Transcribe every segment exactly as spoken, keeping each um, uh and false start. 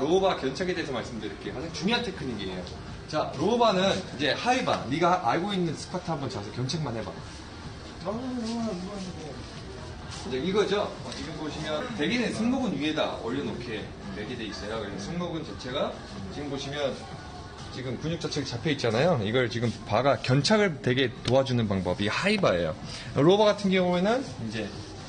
로우바 견착에 대해서 말씀드릴게요. 가장 중요한 테크닉이에요. 자, 로우바는 이제 하이바. 네가 알고 있는 스쿼트 한번 자서 견착만 해봐. 이제 이거죠. 어, 지금 보시면 대개는 승모근 위에다 올려놓게 되게 돼 있어요. 그래서 승모근 자체가 지금 보시면 지금 근육 자체가 잡혀 있잖아요. 이걸 지금 바가 견착을 되게 도와주는 방법이 하이바예요. 로우바 같은 경우에는 이제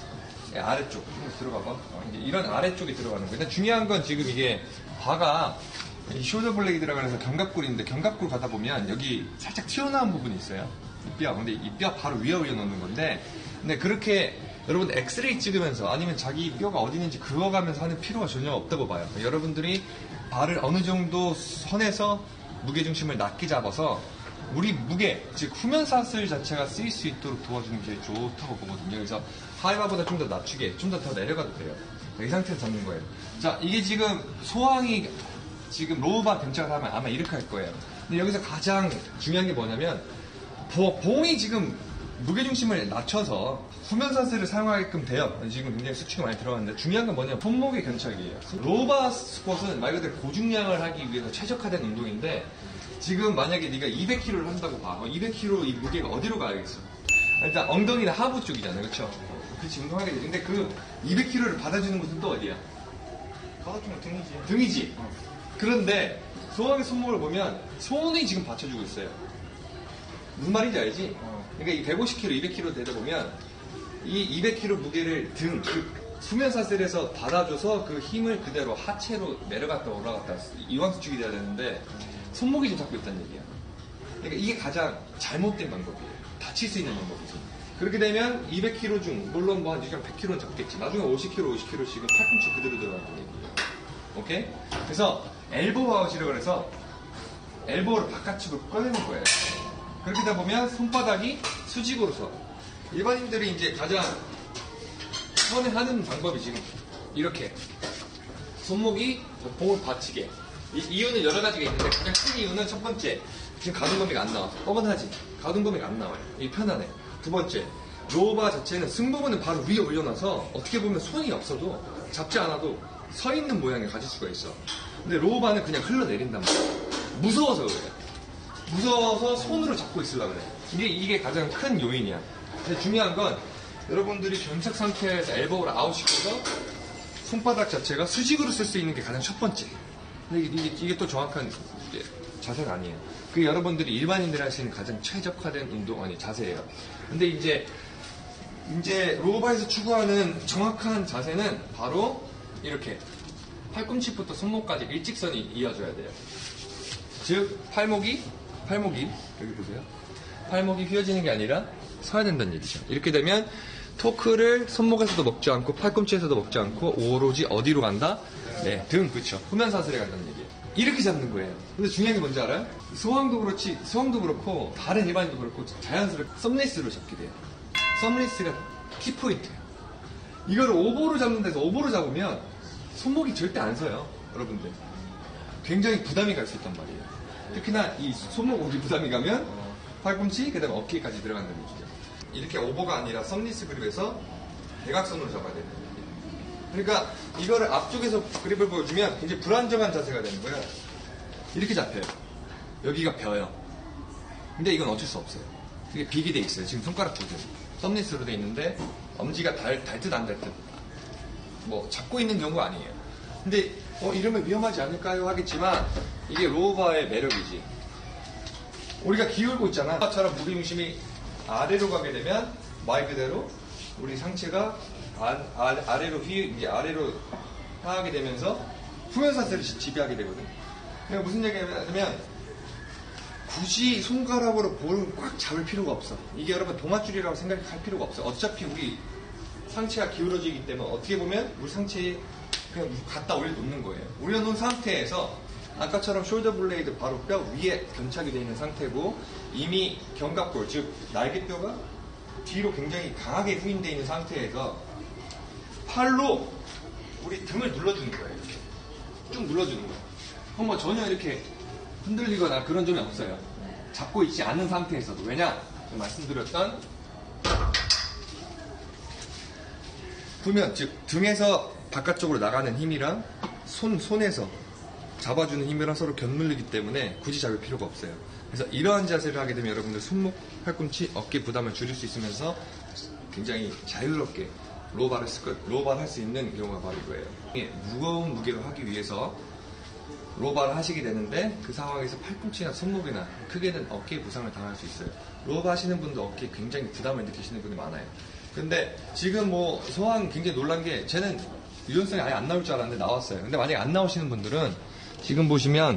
아래쪽 들어가봐. 어, 이제 이런 아래쪽에 들어가는 거예요. 중요한 건 지금 이게 바가 이 숄더 블레이드라고 해서 견갑골인데 견갑골 가다 보면 여기 살짝 튀어나온 부분이 있어요. 이 뼈. 근데 이 뼈 바로 위에 올려놓는 건데, 근데 그렇게 여러분 엑스레이 찍으면서 아니면 자기 뼈가 어디 있는지 그어가면서 하는 필요가 전혀 없다고 봐요. 여러분들이 발을 어느 정도 선에서 무게중심을 낮게 잡아서 우리 무게, 즉 후면사슬 자체가 쓰일 수 있도록 도와주는 게 좋다고 보거든요. 그래서 하이바보다 좀 더 낮추게, 좀 더 더 내려가도 돼요. 이 상태에서 잡는 거예요. 자, 이게 지금 소항이 지금 로우바 견착을 하면 아마 이렇게 할 거예요. 근데 여기서 가장 중요한 게 뭐냐면 보, 봉이 지금 무게중심을 낮춰서 후면사슬을 사용하게끔 돼요. 지금 굉장히 수치가 많이 들어갔는데 중요한 건 뭐냐면 손목의 견착이에요. 로우바 스쿼트는 말 그대로 고중량을 하기 위해서 최적화된 운동인데, 지금 만약에 네가 이백 킬로그램를 한다고 봐. 이백 킬로그램 이 무게가 어디로 가야겠어? 일단 엉덩이나 하부 쪽이잖아요. 그렇죠? 그렇지, 운동하게 되지. 근데 그 이백 킬로그램를 받아주는 곳은 또 어디야? 받아주면 등이지. 등이지. 어. 그런데 소왕의 손목을 보면 손이 지금 받쳐주고 있어요. 무슨 말인지 알지? 어. 그러니까 이 백오십 킬로그램, 이백 킬로그램 되다 보면 이 이백 킬로그램 무게를 등, 그 수면사슬에서 받아줘서 그 힘을 그대로 하체로 내려갔다 올라갔다 이완수축이 돼야 되는데 손목이 좀 잡고 있다는 얘기야. 그러니까 이게 가장 잘못된 방법이에요. 다칠 수 있는 방법이죠. 그렇게 되면 이백 킬로그램 중, 물론 뭐 한 백 킬로그램는 잡겠지. 나중에 오십 킬로그램, 오십 킬로그램씩은 팔꿈치 그대로 들어가는 얘기예요. 오케이? 그래서 엘보우 아웃이라고 해서 엘보우를 바깥쪽으로 꺼내는 거예요. 그렇게 되다 보면 손바닥이 수직으로 서. 일반인들이 이제 가장 처음에 하는 방법이 지금 이렇게 손목이 봉을 받치게. 이 이유는 여러 가지가 있는데 가장 큰 이유는 첫 번째, 지금 가동 범위가 안 나와. 뻔뻔하지? 가동 범위가 안 나와요. 이게 편안해. 두 번째, 로우바 자체는 승모근은 바로 위에 올려놔서 어떻게 보면 손이 없어도 잡지 않아도 서 있는 모양을 가질 수가 있어. 근데 로우바는 그냥 흘러내린단 말이야. 무서워서 그래요. 무서워서 손으로 잡고 있으려고 그래. 이게, 이게 가장 큰 요인이야. 근데 중요한 건 여러분들이 견착 상태에서 엘보우를 아웃시켜서 손바닥 자체가 수직으로 쓸 수 있는 게 가장 첫 번째. 근데 이게, 이게, 이게 또 정확한 자세가 아니에요. 그게 여러분들이 일반인들이 할 수 있는 가장 최적화된 운동, 아니 자세예요. 근데 이제 이제 로우바에서 추구하는 정확한 자세는 바로 이렇게 팔꿈치부터 손목까지 일직선이 이어져야 돼요. 즉 팔목이 팔목이 여기 보세요. 팔목이 휘어지는 게 아니라 서야 된다는 얘기죠. 이렇게 되면 토크를 손목에서도 먹지 않고 팔꿈치에서도 먹지 않고 오로지 어디로 간다? 네, 등, 그렇죠. 후면사슬에 간다는 얘기예요. 이렇게 잡는 거예요. 근데 중요한 게 뭔지 알아요? 소왕도 그렇지, 소왕도 그렇고 다른 일반인도 그렇고 자연스럽게 썸레이스로 잡게 돼요. 썸레이스가 키포인트예요. 이걸 오버로 잡는 데서 오버로 잡으면 손목이 절대 안 서요. 여러분들. 굉장히 부담이 갈 수 있단 말이에요. 특히나 이 손목이 부담이 가면 팔꿈치, 그 다음에 어깨까지 들어간다는 얘기죠. 이렇게 오버가 아니라 썸리스 그립에서 대각선으로 잡아야 되는 거예요. 그러니까 이거를 앞쪽에서 그립을 보여주면 굉장히 불안정한 자세가 되는 거예요. 이렇게 잡혀요. 여기가 벼요. 근데 이건 어쩔 수 없어요. 이게 비게 돼 있어요. 지금 손가락 보세요. 썸리스로 돼 있는데 엄지가 달, 달 듯 안 달 듯. 뭐 잡고 있는 경우가 아니에요. 근데 어 이러면 위험하지 않을까요? 하겠지만 이게 로우바의 매력이지. 우리가 기울고 있잖아. 처럼 무게중심이 아래로 가게 되면 말 그대로 우리 상체가 아, 아, 아래로 휘 이제 아래로 향하게 되면서 후면사슬을 지배하게 되거든. 그러니까 무슨 얘기냐면 굳이 손가락으로 볼을 꽉 잡을 필요가 없어. 이게 여러분 동아줄이라고 생각할 필요가 없어. 어차피 우리 상체가 기울어지기 때문에 어떻게 보면 우리 상체에 그냥 갖다 올려놓는 거예요. 올려놓은 상태에서 아까처럼 숄더 블레이드 바로 뼈 위에 견착이 되어 있는 상태고 이미 견갑골 즉 날개뼈가 뒤로 굉장히 강하게 후인되어 있는 상태에서 팔로 우리 등을 눌러주는 거예요. 이렇게 쭉 눌러주는 거예요. 그럼 뭐 전혀 이렇게 흔들리거나 그런 점이 없어요. 잡고 있지 않은 상태에서도. 왜냐? 말씀드렸던 후면 즉 등에서 바깥쪽으로 나가는 힘이랑 손, 손에서 잡아주는 힘이랑 서로 견물리기 때문에 굳이 잡을 필요가 없어요. 그래서 이러한 자세를 하게 되면 여러분들 손목, 팔꿈치, 어깨 부담을 줄일 수 있으면서 굉장히 자유롭게 로우바를 쓸 거, 로우바를 할 수 있는 경우가 바로 이거예요. 무거운 무게를 하기 위해서 로우바를 하시게 되는데 그 상황에서 팔꿈치나 손목이나 크게는 어깨에 부상을 당할 수 있어요. 로우바 하시는 분도 어깨에 굉장히 부담을 느끼시는 분이 많아요. 근데 지금 뭐 소환 굉장히 놀란 게 쟤는 유연성이 아예 안 나올 줄 알았는데 나왔어요. 근데 만약에 안 나오시는 분들은 지금 보시면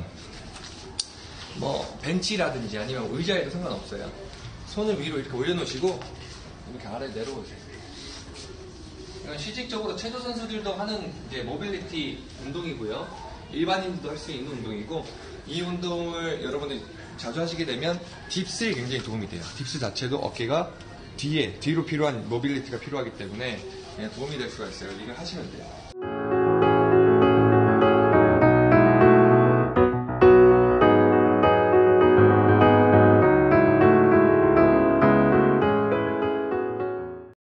뭐 벤치라든지 아니면 의자에도 상관없어요. 손을 위로 이렇게 올려놓으시고 이렇게 아래 내려오세요. 이건 실질적으로 체조 선수들도 하는 이제 모빌리티 운동이고요. 일반인들도 할 수 있는 운동이고 이 운동을 여러분들이 자주 하시게 되면 딥스에 굉장히 도움이 돼요. 딥스 자체도 어깨가 뒤에 뒤로 필요한 모빌리티가 필요하기 때문에 그냥 도움이 될 수가 있어요. 이걸 하시면 돼요.